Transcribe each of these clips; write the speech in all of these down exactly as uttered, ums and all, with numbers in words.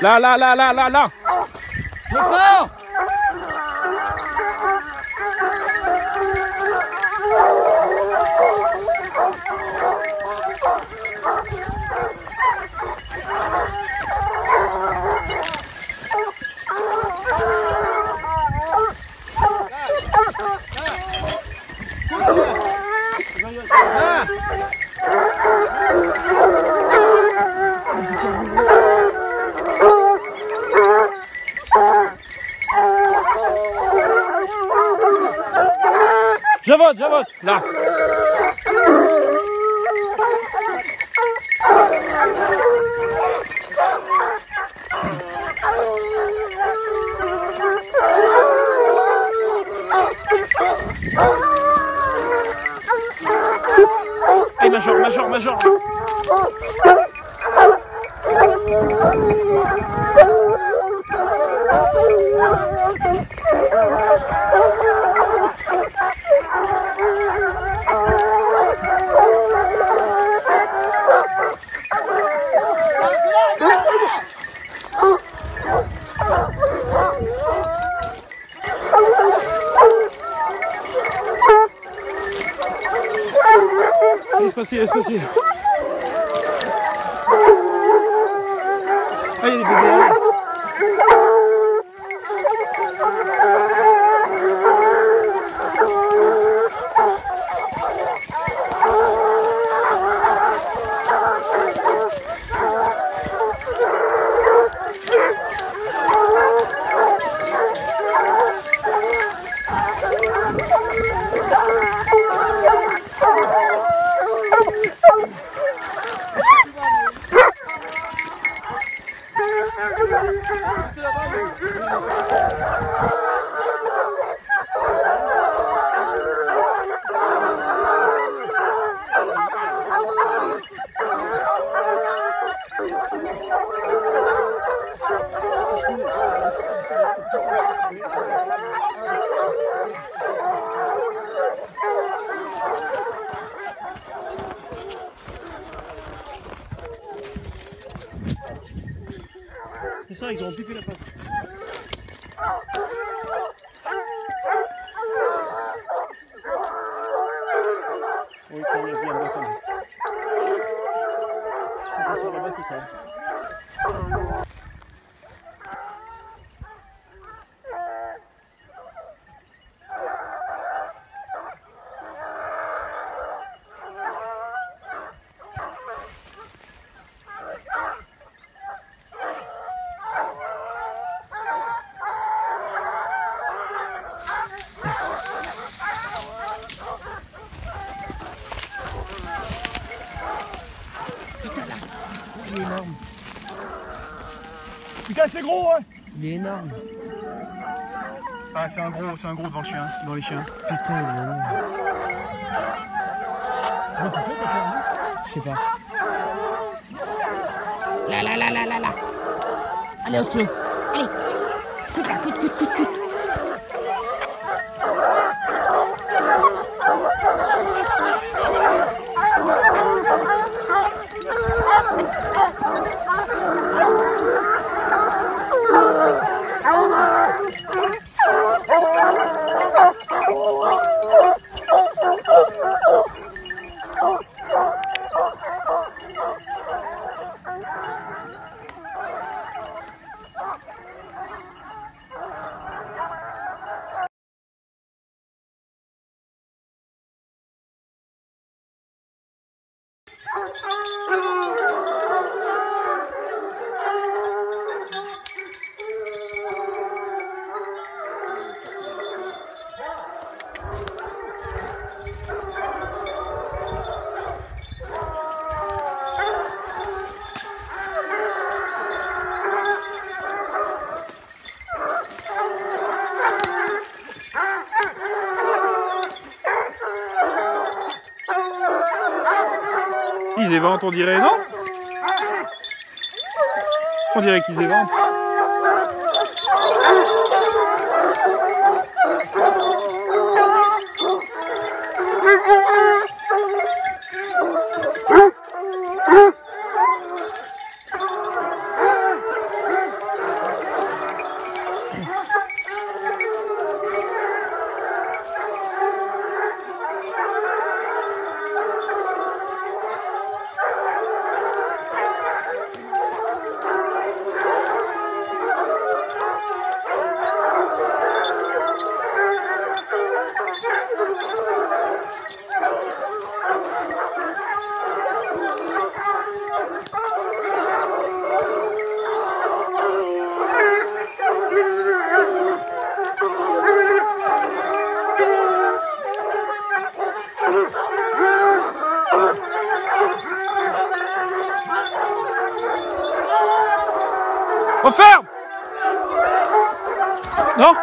Là, là, là, là, là, là. D'accord. Je vote, je vote. Là. Allez, major, major, major. Laisse passer, laisse passer. Ah, il y a des bébés là. C'est ça, ils ont piqué la patte. Oui, ça y est, bien, bon, comme. C'est ça, là-bas, c'est ça. Il est énorme. Putain, c'est gros, hein. Il est énorme. Ah, c'est un gros, c'est un gros devant le chien, devant les chiens. Putain, il est énorme. Je sais pas. Là, là, là, là, là, là. Allez, on se le. Allez. Coute là, coute, coute, coute, coute. Ils éventent, on dirait, non? On dirait qu'ils éventent. On ferme. Non.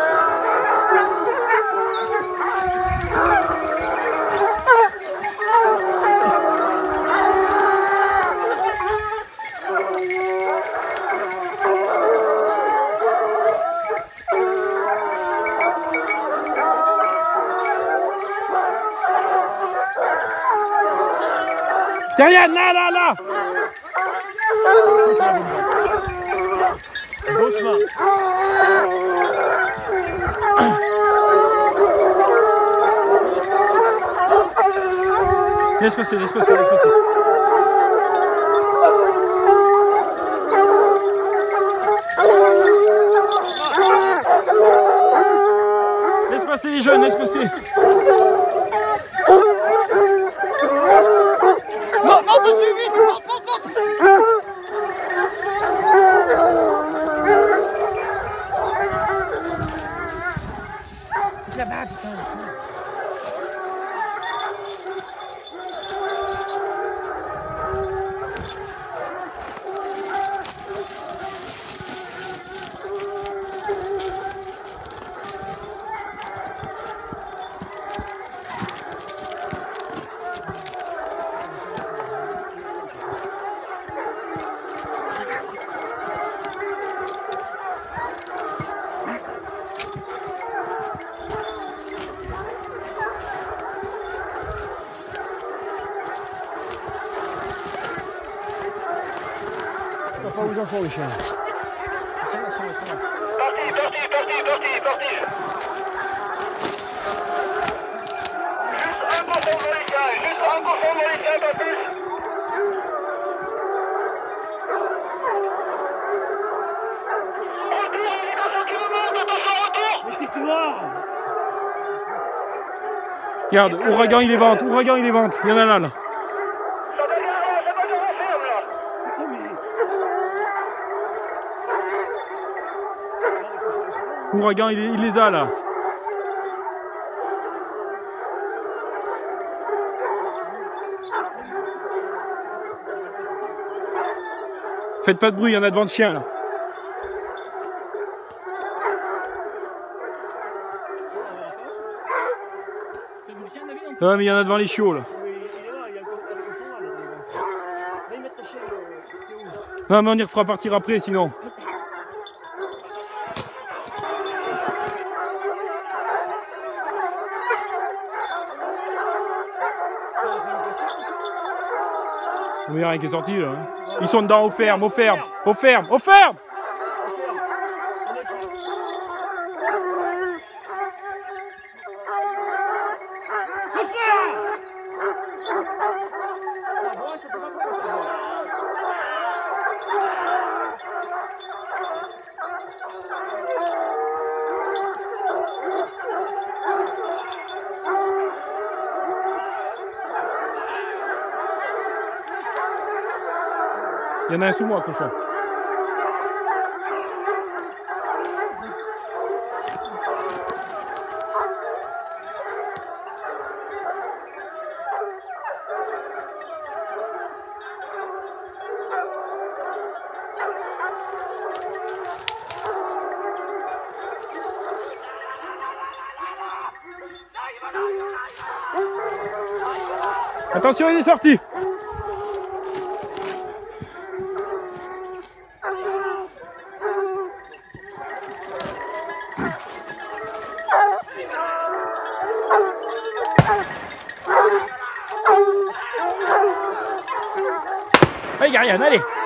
Derrière, là, là, là. Doucement. Laisse passer, laisse passer, laisse passer. Laisse passer les jeunes, laisse passer. Monte, monte dessus, vite, monte, monte, monte. Là-bas, putain. Pas aux enfants les chiens. Parti, parti, parti, parti, parti. Juste un cochon dans les chiens, juste un cochon dans les chiens, pas plus. Retour, les cochons qui remontent, attention, retour. Mais tais-toi. Regarde, Ouragan il les vente, Ouragan il les vente. Il y en a là, là. Ça va bien, ça va bien ferme là. Putain, mais... Ouragan il, il les a là. Faites pas de bruit, il y en a devant le chien là. Ouais, mais il y en a devant les chiots là. Non, mais on y refera partir après sinon. Il n'y a rien qui est sorti là. Hein. Ils sont dedans, au ferme, au ferme, au ferme, au ferme. Il y en a un sous moi, cochon. Attention, il est sorti. Allez, Gariane, allez.